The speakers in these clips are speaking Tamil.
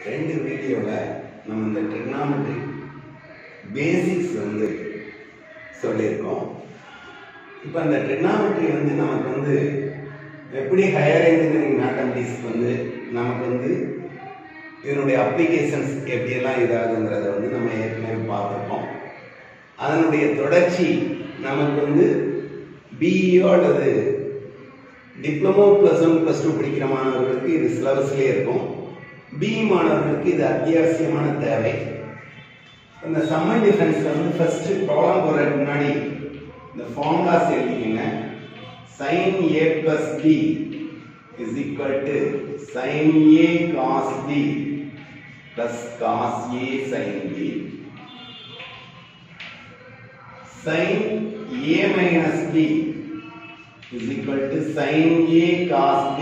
ரெண்டு வீடியோவில் நம்ம இந்த ட்ரிக்னாமெட்ரி பேசிக்ஸ் வந்து சொல்லியிருக்கோம். இப்போ அந்த ட்ரிக்னாமெட்ரி வந்து நமக்கு வந்து எப்படி ஹையர் இன்ஜினியரிங் மேத்தமெட்டிக்ஸ் வந்து நமக்கு வந்து இதனுடைய அப்ளிகேஷன்ஸ் எப்படியெல்லாம் இதாகுங்கிறத வந்து நம்ம ஏற்கனவே பார்த்துருக்கோம். அதனுடைய தொடர்ச்சி நமக்கு வந்து பிஇஓ அல்லது டிப்ளமோ +1 +2 படிக்கிற மாணவர்களுக்கு இது சிலபஸ்லேயே இருக்கும். பிஇ மாணவர்களுக்கு இது அத்தியாவசியமான தேவை. இந்த சம் அண்ட் டிஃபரன்ஸ்ல வந்து ஃபர்ஸ்ட் ப்ராப்ளம் போடுறதுக்கு முன்னாடி இந்த ஃபார்முலாஸ் எழுதிக்கங்க. sin a plus b is equal to sin a cos b plus cos a sin b. sin a minus b is equal to sin a cos b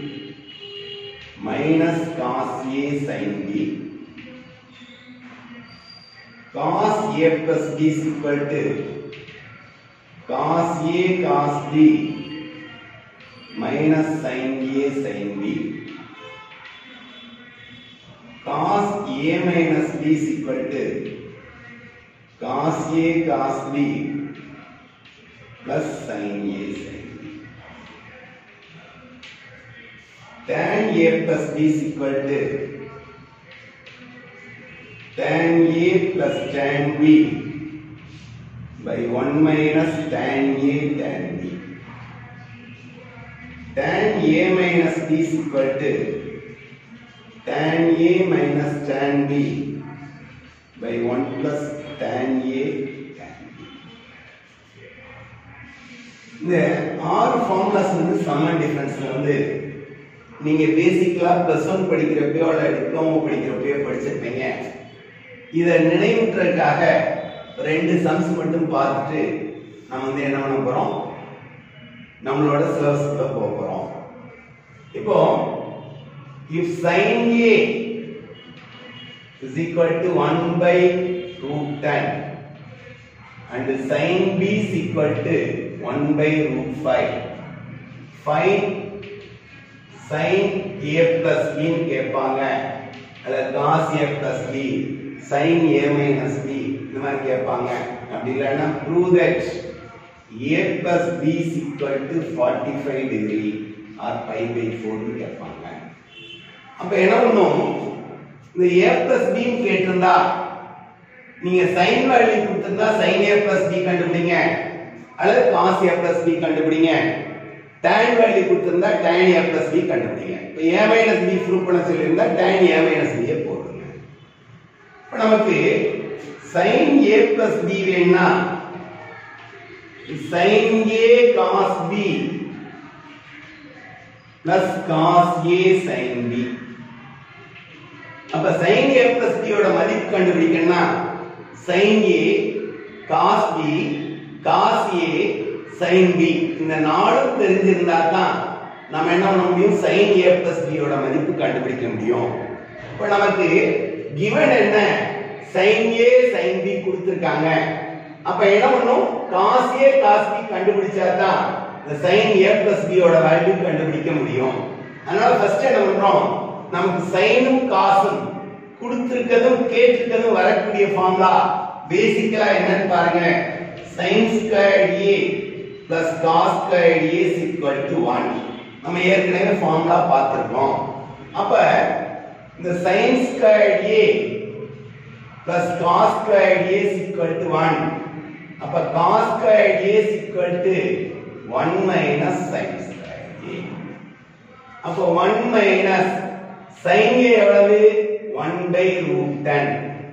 minus cos a sin b. Cos a plus b is equal to cos a cos b minus sin a sin b. Cos a minus b is equal to cos a cos b plus sin a sin b. Tan a plus b is equal to tan a plus tan b by 1 minus tan a tan b. Tan a minus b is equal to tan a minus tan b by 1 plus tan a tan b. இந்த ஆறு ஃபார்முலாஸ் வந்து சம் அண்ட் டிஃபரன்ஸ்ல வந்து நீங்க பேசிக்கலா +1 படிக்கிறப்போ அல்ல டிப்ளமோ படிக்கிறப்போ படிச்சிருப்பீங்க. இதை நினைவுற்றதுக்காக ரெண்டு சம்ஸ் மட்டும் பார்த்துட்டு நம்ம வந்து என்ன பண்ண போறோம், நம்மளோட சிலபஸ்க்குள்ள போக போறோம். இப்போ if sin a is equal to 1 by √10 and sin b is equal to 1 by √5, find sin a plus b ன்னு கேட்பாங்க, அல்லது cos a plus b, sin a minus b இந்த மாதிரி கேட்பாங்க. அப்படி இல்லைன்னா prove that a plus b is equal to 45 degree or pi by 4 ன்னு கேட்பாங்க. அப்ப என்ன பண்ணும், இந்த a plus b ன்னு கேட்டிருந்தா நீங்க sin வேல்யூ கொடுத்திருந்தா sin a plus b கண்டுபிடிங்க, அல்லது cos a plus b கண்டுபிடிங்க. tan வேல்யூ கொடுத்திருந்தா tan a plus b கண்டுபிடிங்க. இப்போ a minus b ப்ரூவ் பண்ண சொல்லியிருந்தா tan a minus b போடுங்க. இப்போ நமக்கு sin a plus b வேணும்னா sin a cos b plus cos a sin b. அப்ப sin a plus b ஓட மதிப்பு கண்டுபிடிக்கணும்னா sin a cos b cos a sin b இந்த நாலும் தெரிஞ்சிருந்தா தான் நாம என்ன பண்ண முடியும், sin a plus b ஓட மதிப்பு கண்டுபிடிக்க முடியும். இப்போ நமக்கு given என்ன, sin a sin b கொடுத்திருக்காங்க. அப்ப என்ன பண்ணும், cos a cos b கண்டுபிடிச்சா தான் இந்த sin a plus b ஓட வேல்யூ கண்டுபிடிக்க முடியும். அதனால ஃபர்ஸ்ட் என்ன பண்றோம், நமக்கு சைனும் காசும் கொடுத்திருக்கதும் கேட்டிருக்கதும் வரக்கூடிய ஃபார்முலா பேசிக்கலா என்னன்னு பாருங்க. sin squared a plus cos squared a is equal to 1. நம்ம ஏற்கனவே ஃபார்முலா பார்த்திருக்கோம். அப்ப இந்த sin squared a plus cos squared a is equal to 1. அப்ப cos squared a is equal to 1 minus sin squared a. அப்ப 1 minus sin a எவ்வளவு, 1 by √10.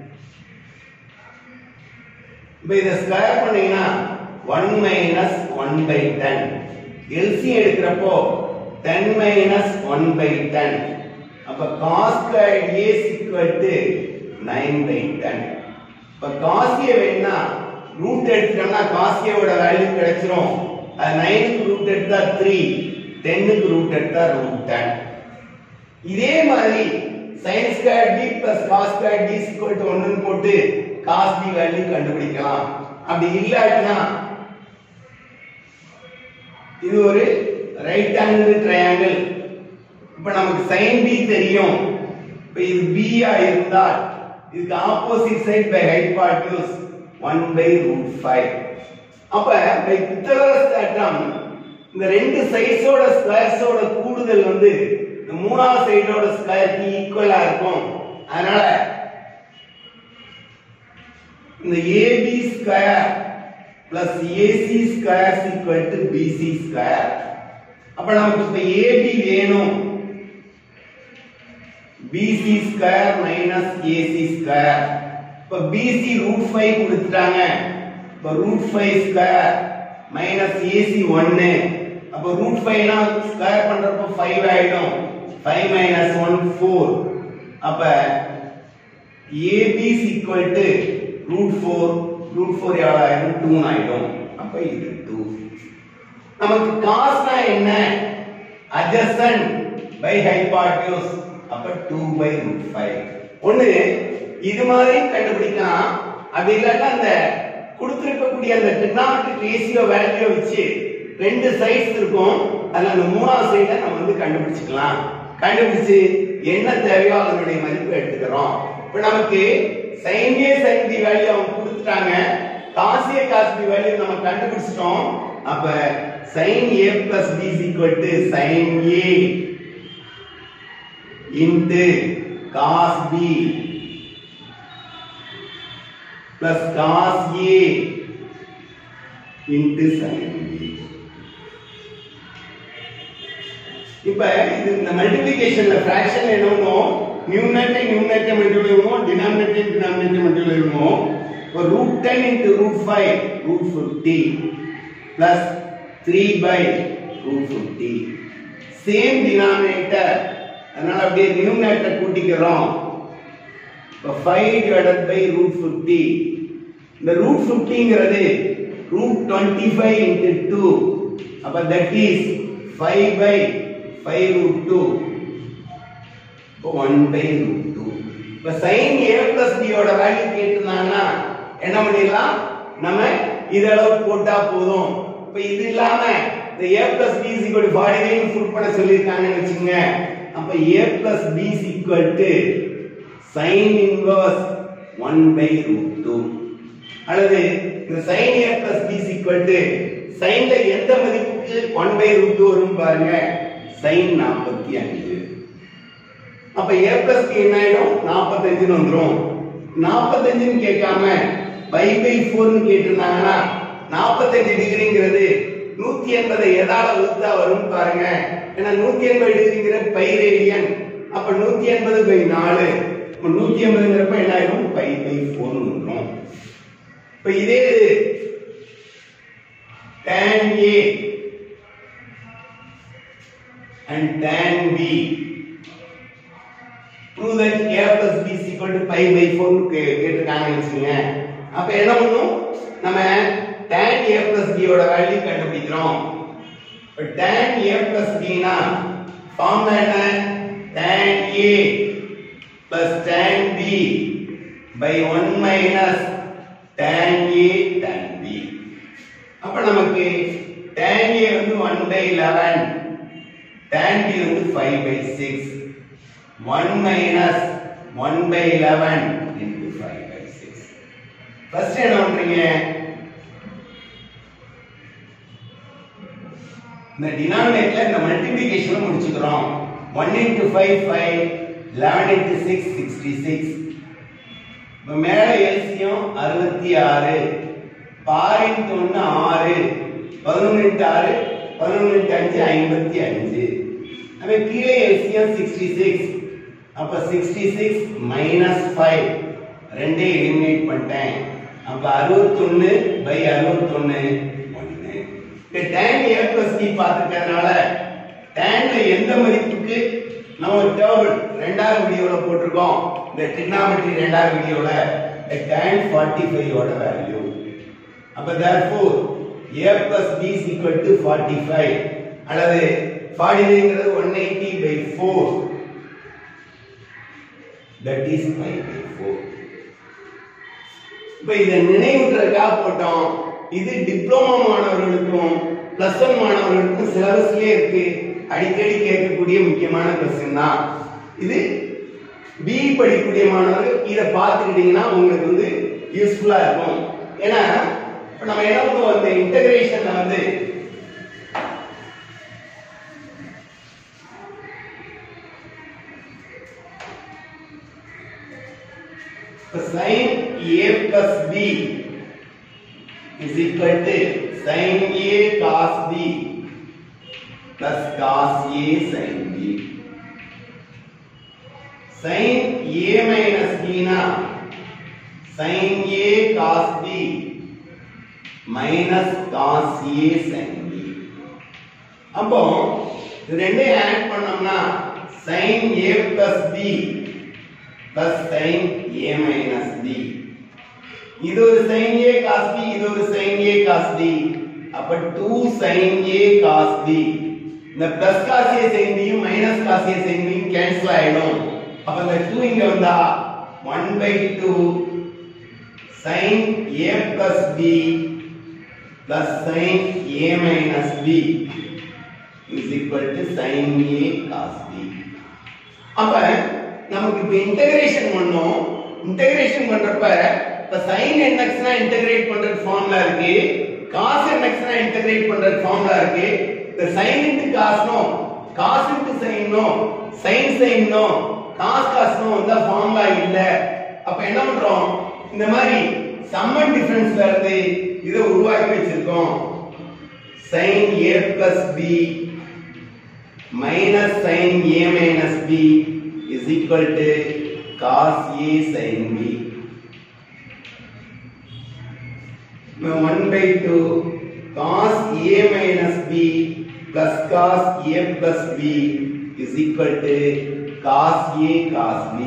இப்போ இத ஸ்கொயர் பண்ணீங்கன்னா 1 minus 1 by 10. LCM எடுக்கிறப்போ 10 minus 1 by 10. அப்ப cos squared a is equal to 9 by 10. இப்ப cos a வேணும்னா ரூட் எடுத்துட்டோம்னா cos a ஓட வேல்யூ கிடைச்சிரும். அது 9 க்கு ரூட் எடுத்தா 3, 10 க்கு ரூட் எடுத்தா √10. இதே மாதிரி sin squared b plus cos squared b is equal to 1 ன்னு போட்டு cos b வேல்யூ கண்டுபிடிக்கலாம். அப்படி இல்லாட்டினா இது ஒரு ரைட் ஆங்கிள் ட்ரையாங்கிள். இப்ப நமக்கு sin b தெரியும், இப்போ இது b ஆ இருந்தால் இதுக்கு ஆப்போசிட் சைடு பை ஹைபாட்னியூஸ் 1/√5. அப்ப பை பித்தகோரஸ் தேற்றம் இந்த ரெண்டு சைட்ஸோட ஸ்கொயர்ஸோட கூடுதல் வந்து இந்த மூணாவது சைடோட ஸ்கொயருக்கு ஈக்குவலா இருக்கும். அதனால இந்த AB square plus AC square equal to BC square. அப்ப நமக்கு இப்ப AB வேணும். BC square minus AC square. இப்ப BC √5 கொடுத்துட்டாங்க. இப்ப √5 ஸ்கொயர் minus AC 1. அப்ப √5 னா ஸ்கொயர் பண்றப்ப 5 ஆயிடும். 5 minus 1 4. அப்ப AB is equal to √4 எவ்வளவு ஆயிடும் 2 ஆயிடும். அப்ப இது 2. நமக்கு காஸ்னா என்ன? adjacent by hypotenuse. அப்ப 2/√5. ஒண்ணு இது மாதிரி கண்டுபிடிக்கலாம். அப்படி இல்லாட்டா அந்த கொடுத்திருக்கக்கூடிய அந்த trigonometric ratio வேல்யூ வச்சு ரெண்டு சைட்ஸ் இருக்கும். அதுல அந்த மூணாவது சைட நம்ம வந்து கண்டுபிடிச்சுக்கலாம். கண்டுபிடிச்சு என்ன தேவையோ அதனுடைய மதிப்பை எடுத்துக்கிறோம். இப்ப நமக்கு sin A sin B value அவங்க கொடுத்துட்டாங்க. cos A cos B value நம்ம கண்டுபிடிச்சிட்டோம். அப்ப sin A plus B is equal to sin A into cos B plus cos A into sin B. இப்ப இது இந்த மல்டிப்ளிகேஷன்ல ஃபிராக்ஷன் என்னவோம் நியூமரேட்டர் மல்டிப்ளை பண்ணுவோம் டினாமினேட்டர் மல்டிப்ளை பண்ணுவோம். இப்போ √10 into √5 √50 plus 3/√50 சேம் டினாமினேட்டர். அதனால அப்படியே நியூமரேட்டர் கூட்டிக்கிறோம். இப்போ 5 divided by √50. இந்த √50ங்கிறது √25 into 2. அப்ப that is 5/5√2. இப்போ 1/√2. இப்போ sin A plus B ஓட வேல்யூ கேட்டிருந்தாங்கன்னா என்ன பண்ணிடலாம்? நம்ம இதளவு போட்டா போதும். இப்போ இது இல்லாம இந்த A plus B is equal to 45 put பண்ண சொல்லிருக்காங்கன்னு வெச்சுங்க. அப்ப A plus B is equal to sin inverse 1/√2. அல்லது இந்த sin A plus B is equal to sin ல எந்த மதிப்புக்கு 1/√2 வரும் பாருங்க. sin 45. அப்ப A plus B என்ன ஆயிடும்? 45 ன்னு வந்துரும். 45 ன்னு கேட்காம π/4 ன்னு கேட்டிருந்தாங்கன்னா 45 டிகிரிங்கிறது 180 எதால வகுத்தா வரும் பாருங்க. ஏன்னா 180 டிகிரிங்கிற பை ரேடியன். அப்ப 180/4. அப்ப 180ங்கிறப்ப என்ன ஆயிடும்? π/4 ன்னு வந்துரும். இப்ப இதே tan A and tan B. Prove that A plus B is equal to π/4 கேட்டிருக்காங்கன்னு வெச்சுங்க. அப்ப என்ன பண்ணும்? நம்ம tan A plus B ஓட வேல்யூ கண்டுபிடிக்கிறோம். இப்ப tan A plus B னா ஃபார்முலா என்ன? tan A plus tan B by 1 minus tan A tan B. அப்ப நமக்கு tan A வந்து 1/11, tan B வந்து 5/6. 1 minus 1/11 into 5/6. First என்ன பண்றீங்க? இந்த டினாமினேட்டர்ல இந்த மல்டிப்ளிகேஷன் முடிச்சுக்கிறோம். 1 into 5 5, 11 into 6 66. இப்ப மேல எல்சியம் 66, பார் into 1 6, 11 into 6, 11 into 5 55. அப்ப கீழே எல்சியம் 66. அப்ப 66 minus 5 ரெண்டே எலிமினேட் பண்ணிட்டேன். அப்ப 61/61 1. இந்த tan A plus B பார்த்துட்டதனால tan ல எந்த மதிப்புக்கு நம்ம டேபிள் ரெண்டாவது வீடியோல போட்டுருக்கோம். இந்த trigonometry ரெண்டாவது வீடியோல tan 45 ஓட வேல்யூ. அப்ப therefore A plus B is equal to 45 அல்லது 45ங்கிறது 180/4. That is 5/4. இப்ப இத நினைவுற்றதுக்காக போட்டோம். இது டிப்ளோமா மாணவர்களுக்கும் +1 மாணவர்களுக்கும் சிலபஸ்லயே இருக்கு. அடிக்கடி கேட்கக்கூடிய முக்கியமான क्वेश्चन தான் இது. B படிக்கக்கூடிய மாணவர்கள் இத பார்த்துக்கிட்டீங்கன்னா உங்களுக்கு வந்து யூஸ்ஃபுல்லா இருக்கும். ஏன்னா நம்ம என்ன பண்ணுவோம், இந்த இன்டகிரேஷன்ல வந்து sin A plus B is equal to sin A cos B plus cos A sin B. sin A minus B na sin A cos B minus cos A sin B. அப்போ இது ரெண்டையும் ஆட் பண்ணோம்னா sin A plus B plus sin A minus B. இது ஒரு sin A cos B, இது ஒரு sin A cos B. அப்ப 2 sin A cos B. இந்த plus cos A sin B யும் minus cos A sin B யும் கேன்சல் ஆயிடும். அப்ப இந்த 2 இங்க வந்தா 1/2 sin A plus B plus sin A minus B is equal to sin A cos B. அப்ப நமக்கு இப்ப இன்டகிரேஷன் பண்ணோம். இன்டகிரேஷன் பண்றப்ப இப்ப sin nx னா இன்டகிரேட் பண்றது ஃபார்முலா இருக்கு, cos nx னா இன்டகிரேட் பண்றது ஃபார்முலா இருக்கு. இந்த sin into cos நோ, cos into sin நோ, sin sin நோ, cos cos நோ அந்த ஃபார்முலா இல்ல. அப்ப என்ன பண்றோம், இந்த மாதிரி சம் அண்ட் டிஃபரன்ஸ்ல இருந்து இத உருவாக்கி வச்சிருக்கோம். sin A plus B minus sin A minus B is equal to cos A sin B. 1/2 cos A minus B plus cos A plus B is equal to cos A cos B.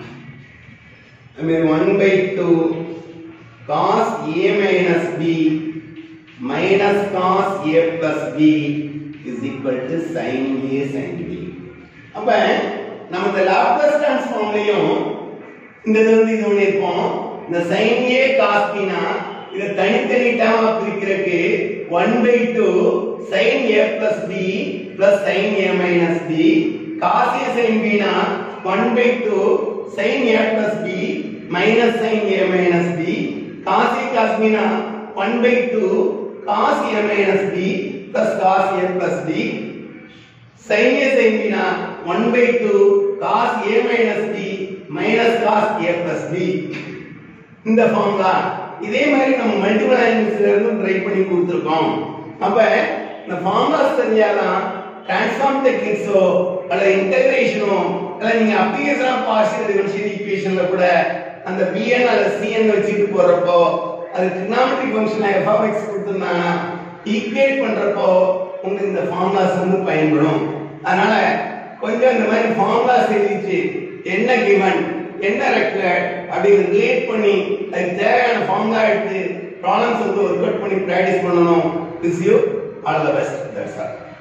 I mean 1/2 cos A minus B minus cos A plus B is equal to sin A sin B. அப்ப நம்ம இந்த லாப்லாஸ் ட்ரான்ஸ்ஃபார்ம்லயும் இந்த இது ஒண்ணு இருக்கும். இந்த sin A cos B னா இத தனித்தனி டேர்மா பிரிக்கிறதுக்கு 1/2 sin A plus B plus sin A minus B, cos A sin B னா 1/2 sin A plus B minus sin A minus B, cos A cos B னா 1/2 cos A minus B plus cos A plus B, sin A sin B னா 1/2 cos A minus B minus cos A plus B. இந்த ஃபார்முலா இதே மாதிரி நம்ம மல்டிபிள் ஆங்கிள்ஸ்ல இருந்து ட்ரை பண்ணி கொடுத்திருக்கோம். அப்ப இந்த ஃபார்முலாஸ் தெரிஞ்சாதான் ட்ரான்ஸ்ஃபார்ம் டெக்னிக்ஸோ அல்லது இன்டகிரேஷனோ அல்ல நீங்க அப்ளிகேஷன் ஆஃப் பார்ஷியல் டிஃபரன்ஷியல் ஈக்குவேஷன்ல கூட அந்த bn அல்லது cn வச்சிட்டு போறப்போ அது ட்ரிகோனோமெட்ரிக் ஃபங்க்ஷன் f(x) கொடுத்திருந்தாங்கன்னா ஈக்குவேட் பண்றப்போ உங்களுக்கு இந்த ஃபார்முலாஸ் வந்து பயன்படும். அதனால கொஞ்சம் இந்த மாதிரி ஃபார்முலாஸ் எழுதிட்டு என்ன given என்ன ரெக்வயர்ட் அப்படி ரிலேட் பண்ணி அதுக்கு தேவையான ஃபார்முலா எடுத்து ப்ராப்ளம்ஸ் வந்து ஒர்க் அவுட் பண்ணி பிராக்டிஸ் பண்ணணும். Wish you all the best. That's all.